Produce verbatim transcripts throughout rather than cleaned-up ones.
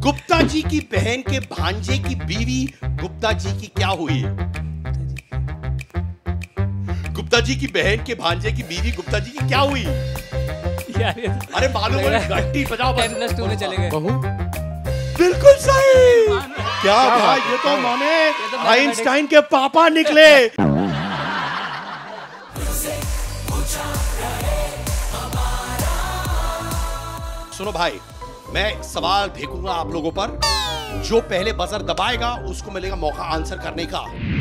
गुप्ता जी की बहन के भांजे की बीवी गुप्ता जी की क्या हुई? गुप्ता जी की बहन के भांजे की बीवी गुप्ता जी की क्या हुई? यार ये तो अरे मालूम है, घंटी बजाओ बस। टेन प्लस टू में चले गए। बहू बिल्कुल सही। क्या भाई, ये तो माने आइंस्टाइन के पापा निकले। सुनो भाई, मैं सवाल फेंकूंगा आप लोगों पर। जो पहले बजर दबाएगा उसको मिलेगा मौका आंसर करने का।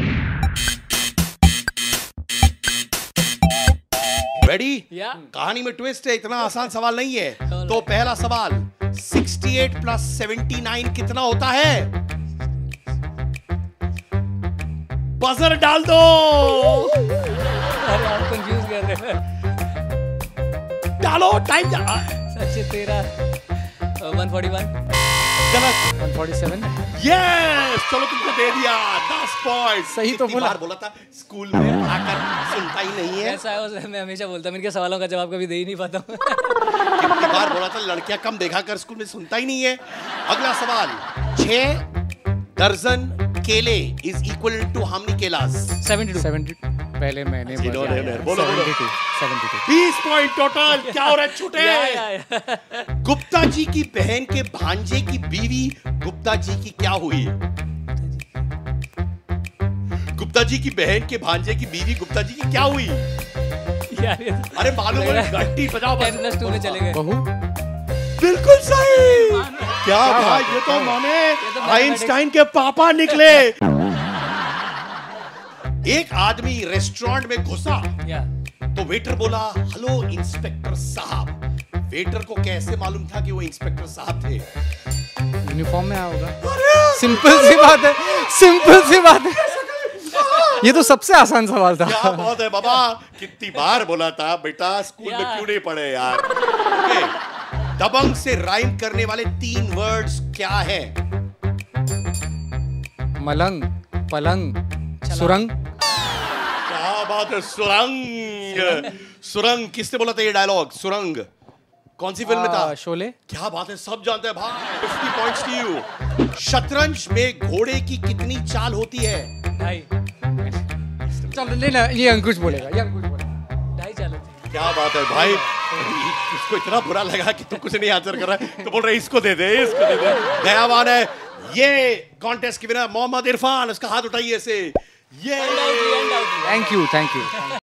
रेडी? या। कहानी में ट्विस्ट है, इतना आसान सवाल नहीं है। तो पहला सवाल, अड़सठ प्लस उन्यासी कितना होता है? बजर डाल दो। अरे आप कंफ्यूज कर रहे हैं। डालो, टाइम जा। सच्चे तेरा वन फोर्टी वन गलत। वन फोर्टी सेवन यस, चलो तुमको दे दिया दस पॉइंट। सही तो बोला। बार बोला था स्कूल में आकर सुनता ही नहीं है। ऐसा है उसे, मैं हमेशा बोलता हूँ, इनके सवालों का जवाब कभी दे ही नहीं पाता हूँ। कितनी बार बोला था लड़कियां कम देखा कर, स्कूल में सुनता ही नहीं है। अगला सवाल, छह दर्जन केले is equal to how many केलास? सेवेंटी टू सेवेंटी पहले मैंने जी, बोला नो, नो, नो, बोलो, बोलो। सेवेंटी टू सेवेंटी टू बीस पॉइंट टोटल। क्या हो रहा है छूटे? या, या, या। गुप्ता जी की बहन के भांजे की बीवी गुप्ता जी की क्या हुई? गुप्ता जी की बहन के भांजे की बीवी गुप्ता जी की क्या हुई? यार ये तो अरे मालूम है, घंटी बजाओ टेन बस। प्लस टू में चले गए। बहू बिल्कुल सही। क्या भाई, ये तो माने आइंस्टाइन के पापा निकले। एक आदमी रेस्टोरेंट में घुसा या तो वेटर बोला, हेलो इंस्पेक्टर साहब। वेटर को कैसे मालूम था कि वो इंस्पेक्टर साहब थे? यूनिफॉर्म में आया होगा। सिंपल सी बात है, सिंपल सी बात है। ये तो सबसे आसान सवाल था। क्या बात है बाबा, कितनी बार बोला था बेटा, स्कूल में क्यों नहीं पढ़े यार? okay. दबंग से राइम करने वाले तीन वर्ड्स क्या है? मलंग, पलंग, सुरंग। क्या बात है, सुरंग। सुरंग किसने बोला था ये डायलॉग? सुरंग कौन सी फिल्म में था? आ, शोले। क्या बात है, सब जानते हैं भाई। Fifty points to you. शतरंज में घोड़े की कितनी चाल होती है? ढाई चलो लेना, ये अंकुश बोलेगा, ये अंकुश बोलेगा। ढाई चालू थी। क्या बात है भाई, इसको इतना बुरा लगा कि तू कुछ नहीं आंसर कर रहा है तो बोल रहे इसको दे दे, इसको दे दे। दयावान है। ये कॉन्टेस्ट की विनर मोहम्मद इरफान, उसका हाथ उठाइए से। ये थैंक यू, थैंक यू।